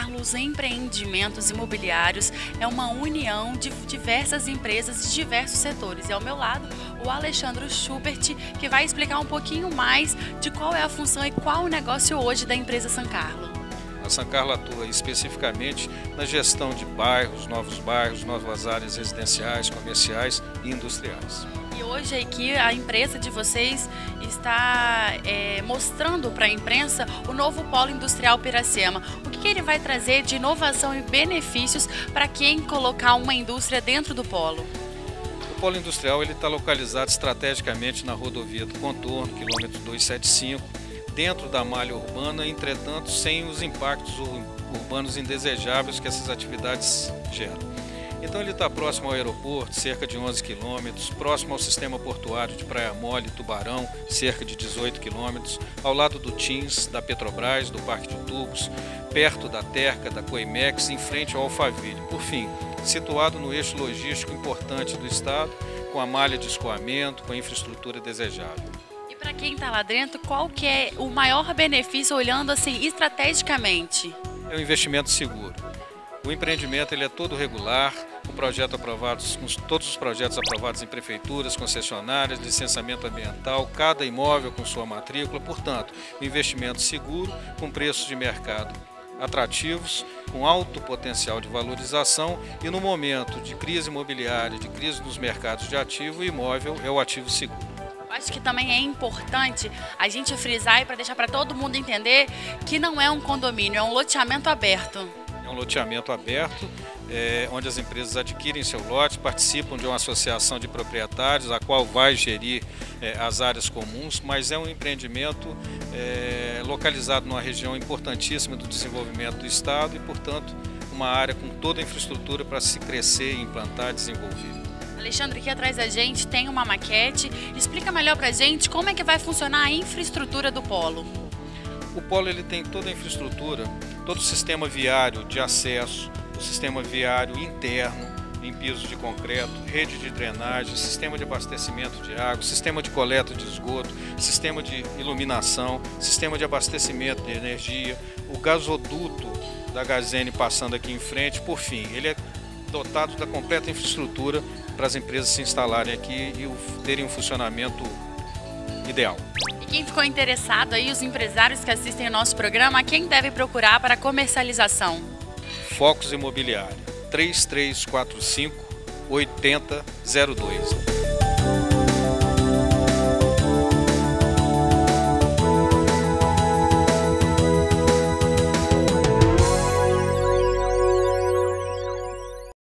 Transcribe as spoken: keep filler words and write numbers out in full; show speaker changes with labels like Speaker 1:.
Speaker 1: Carlos Empreendimentos Imobiliários é uma união de diversas empresas de diversos setores. E ao meu lado, o Alexandre Schubert, que vai explicar um pouquinho mais de qual é a função e qual o negócio hoje da empresa San Carlo.
Speaker 2: A San Carlo atua especificamente na gestão de bairros, novos bairros, novas áreas residenciais, comerciais e industriais.
Speaker 1: E hoje aqui a empresa de vocês está é, mostrando para a imprensa o novo Polo Industrial Piracema. O que, que ele vai trazer de inovação e benefícios para quem colocar uma indústria dentro do polo?
Speaker 2: O Polo Industrial está localizado estrategicamente na rodovia do Contorno, quilômetro duzentos e setenta e cinco, dentro da malha urbana, entretanto sem os impactos urbanos indesejáveis que essas atividades geram. Então ele está próximo ao aeroporto, cerca de onze quilômetros, próximo ao sistema portuário de Praia Mole, Tubarão, cerca de dezoito quilômetros, ao lado do Tins, da Petrobras, do Parque de Tubos, perto da Terca, da Coimex, em frente ao Alphaville. Por fim, situado no eixo logístico importante do estado, com a malha de escoamento, com a infraestrutura desejável.
Speaker 1: E para quem está lá dentro, qual que é o maior benefício olhando assim estrategicamente?
Speaker 2: É um investimento seguro. O empreendimento ele é todo regular, com projeto aprovados, com todos os projetos aprovados em prefeituras, concessionárias, licenciamento ambiental, cada imóvel com sua matrícula, portanto, um investimento seguro, com preços de mercado atrativos, com alto potencial de valorização e no momento de crise imobiliária, de crise nos mercados de ativo, o imóvel é o ativo seguro.
Speaker 1: Acho que também é importante a gente frisar e para deixar para todo mundo entender que não é um condomínio, é um loteamento aberto.
Speaker 2: É um loteamento aberto, é, onde as empresas adquirem seu lote, participam de uma associação de proprietários, a qual vai gerir é, as áreas comuns, mas é um empreendimento é, localizado numa região importantíssima do desenvolvimento do estado e, portanto, uma área com toda a infraestrutura para se crescer, implantar e desenvolver.
Speaker 1: Alexandre, aqui atrás da gente tem uma maquete. Explica melhor para a gente como é que vai funcionar a infraestrutura do polo.
Speaker 2: O polo ele tem toda a infraestrutura, todo o sistema viário de acesso, o sistema viário interno em piso de concreto, rede de drenagem, sistema de abastecimento de água, sistema de coleta de esgoto, sistema de iluminação, sistema de abastecimento de energia, o gasoduto da Gazene passando aqui em frente. Por fim, ele é dotado da completa infraestrutura para as empresas se instalarem aqui e terem um funcionamento ideal.
Speaker 1: E quem ficou interessado aí, os empresários que assistem ao nosso programa, quem deve procurar para comercialização?
Speaker 2: Focus Imobiliária, três três quatro cinco, oito zero zero dois.